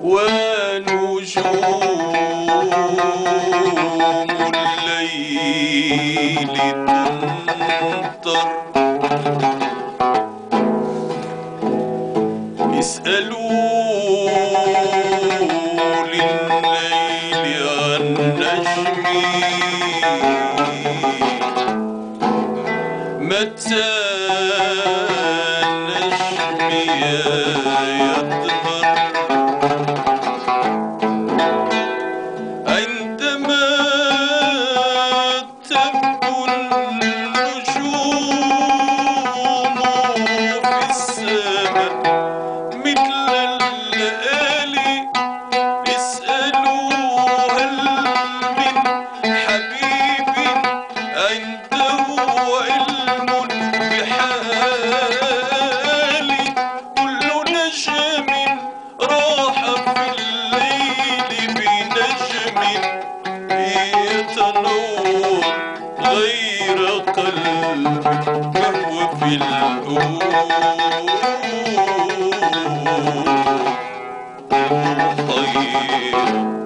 ونجوم الليل تمطر. اسألوا للليل عن نجمي متى نجمي يظهر. عندما تبدو النجوم في السماء مثل الليالي. اسألوا هل من حبيب عنده علم بحالي. كل نجم راح في الليل بنجم يتنور غير قلبي فهو في الأول خير.